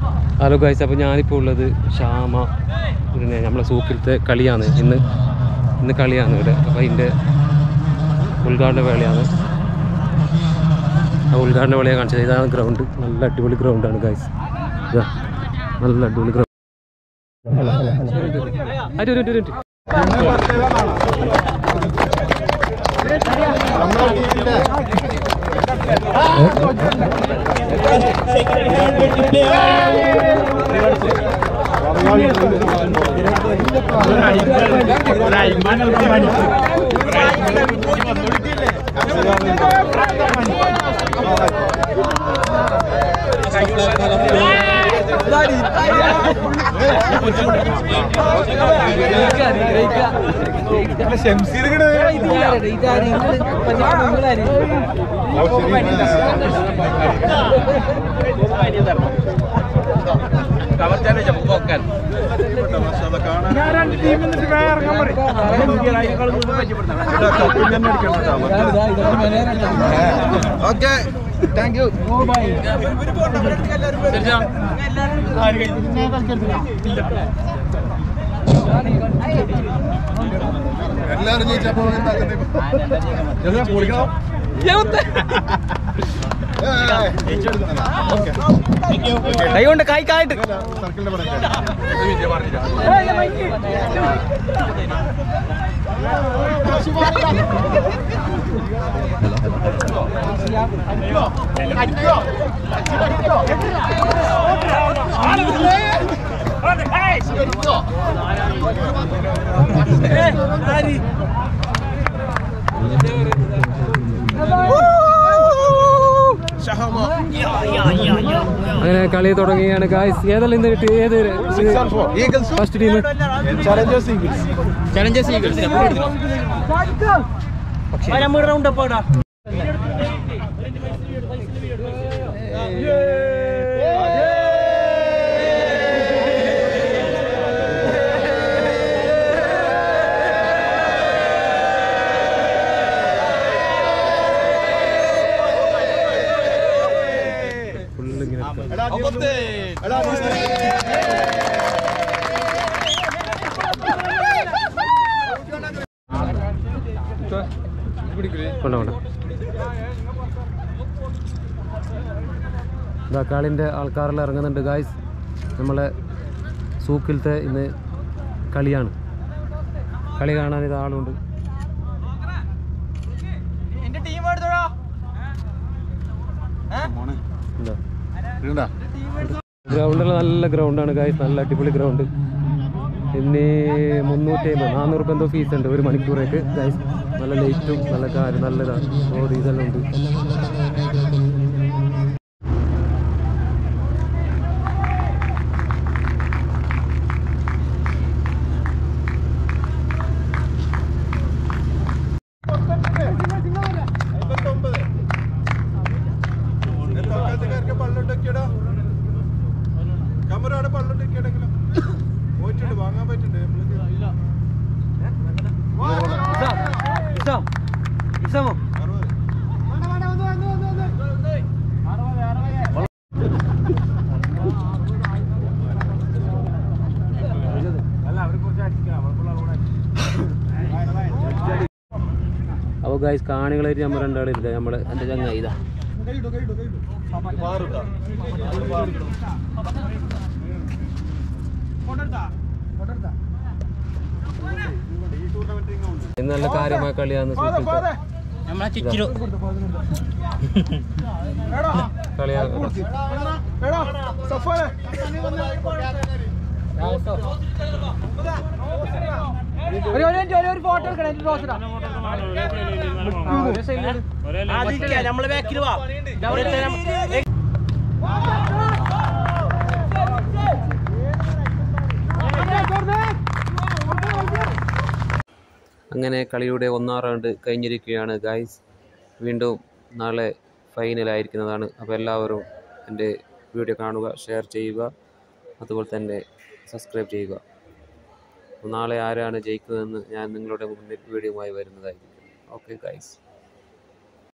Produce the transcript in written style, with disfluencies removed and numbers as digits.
Hello guys, അപ്പോൾ ഞാനിപ്പോൾ ഉള്ളത് ഷാമ പിന്നെ നമ്മളെ സൂക്കിലത്തെ കളിയാണ്. ഇന്ന് കളിയാണ് ഇവിടെ. അപ്പോൾ അതിൻ്റെ ഉദ്ഘാടന വേളയാണ്. ആ ഉദ്ഘാടന വേളയാണ് കാണിച്ചത്. ഇതാണ് ഗ്രൗണ്ട്. നല്ല അടിപൊളി ഗ്രൗണ്ടാണ് ഗൈസ്. നല്ല അടിപൊളി ഗ്രൗണ്ട്. Okay, thank you. എല്ലാരും ജയിച്ചപ്പോ കൈകൊണ്ട് കായ്ക്കായിട്ട് അങ്ങനെ കളി തുടങ്ങിയാണ് ഗായ്സ്. ഏതെല്ലാം ഇന്ന് കിട്ടി? ഏത് ഫസ്റ്റ് ടീം? ഇതാ കളിൻ്റെ ആൾക്കാരെല്ലാം ഇറങ്ങുന്നുണ്ട് ഗായ്സ്. നമ്മളെ സൂക്കിലത്തെ ഇന്ന് കളിയാണ്. കളി കാണാൻ ഇത് ആളുണ്ട്. ഗ്രൗണ്ടിൽ നല്ല ഗ്രൗണ്ടാണ് ഗായ്സ്. നല്ല അടിപൊളി ഗ്രൗണ്ട്. ഇനി 350-400 രൂപ എന്തോ ഫീസ് ഉണ്ട് 1 മണിക്കൂറേക്ക് ഗായ്സ്. നല്ല ലൈറ്റും നല്ല കാര്യം നല്ലതാണ്. റോഡ് ഇതെല്ലാം ഉണ്ട്. വാങ്ങാൻ പറ്റുന്നുണ്ട് അപ്പോൾ ഗായ്സ് കാണികളായിട്ട് നമ്മൾ രണ്ടാളില്ല. നമ്മളെ എൻ്റെ ചങ്ങായി ഇതാ. ഇന്ന് നല്ല കാര്യമായ കളിയാണ് അങ്ങനെ കളിയുടെ 1-ാം റൗണ്ട് കഴിഞ്ഞിരിക്കുകയാണ് ഗായ്സ്. വീണ്ടും നാളെ ഫൈനലായിരിക്കുന്നതാണ്. അപ്പോൾ എല്ലാവരും എൻ്റെ വീഡിയോ കാണുക, ഷെയർ ചെയ്യുക, അതുപോലെ തന്നെ സബ്സ്ക്രൈബ് ചെയ്യുക. നാളെ ആരാണ് ജയിക്കുന്നതെന്ന് ഞാൻ നിങ്ങളുടെ മുന്നിൽ വീഡിയോയുമായി വരുന്നതായിരിക്കും. Okay guys.